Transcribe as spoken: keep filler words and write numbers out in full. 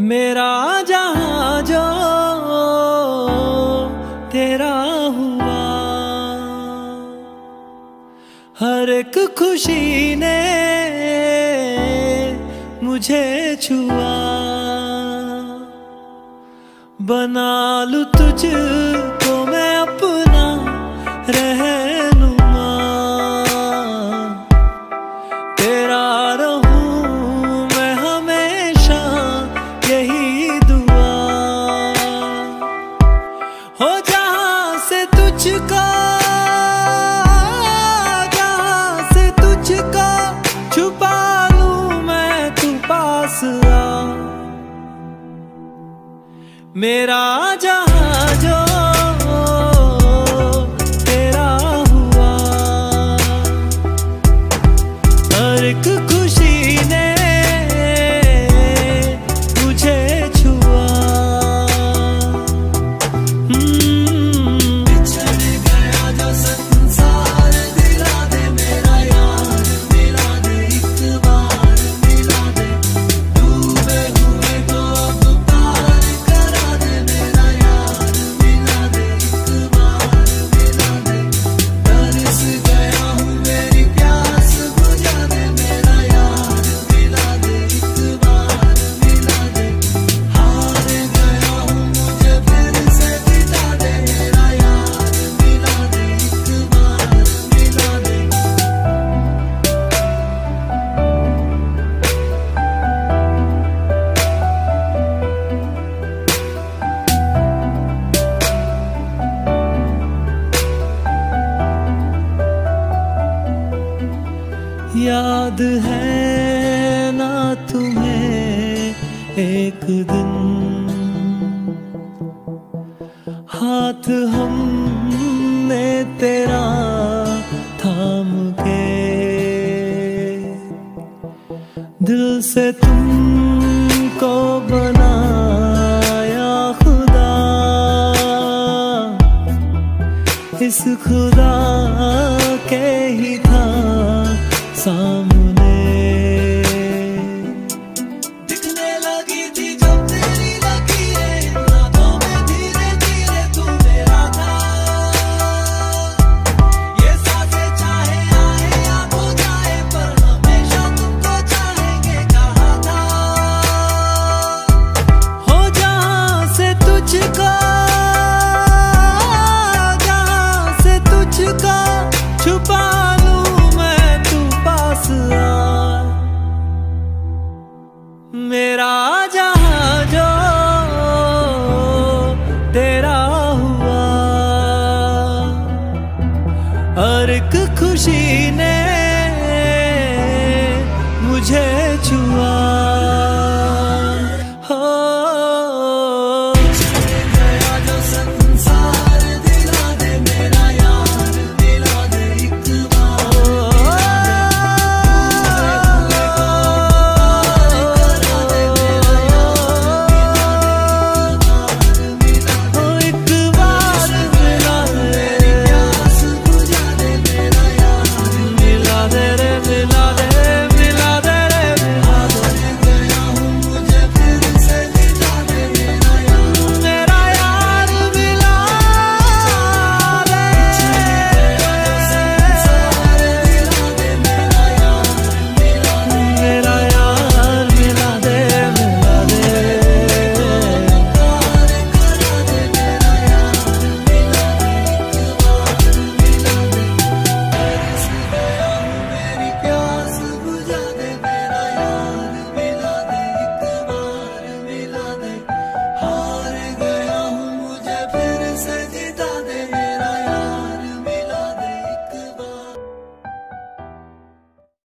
मेरा जहां जो तेरा हुआ, हर एक खुशी ने मुझे छुआ। बना लूं तुझको मैं अपना रहनुमा, तेरा रहूं मैं हमेशा यही दुआ। हो जहां से तुझको, जहां से तुझको छुपा लूं मैं, तू पास आ। मेरा जहां जो तेरा हुआ, हर एक खुशी ने मुझे छुआ। बिछड़ गया जो संसार, दिला दे मेरा यार, मिला दे एक बार, मिला दे डूबे हुए को अब पार करा दे मेरा यार, मिला दे एक बार, मिला दे। तरस गया हूँ मेरी प्यास बुझा दे मेरा यार, मिला दे एक बार, मिला दे। हार गया हूँ मुझे फिर से जिता दे मेरा यार, मिला दे एक बार, मिला दे। याद है ना तुम्हें एक दिन, हाथ हमने तेरा थाम के, दिल से तुमको बनाया खुदा, इस खुदा के ही था सामने। दिखने लगी थी जब तेरी लकीरें, रातों में धीरे धीरे तू मेरा था। ये सांसें चाहे आए या खो जाए, पर हमेशा तुमको चाहेंगे कहा था। हो जहां से तुझको, जहां से तुझको छुपा लूं मैं, तू पास आ। मेरा जहां जो तेरा हुआ, हर एक खुशी ने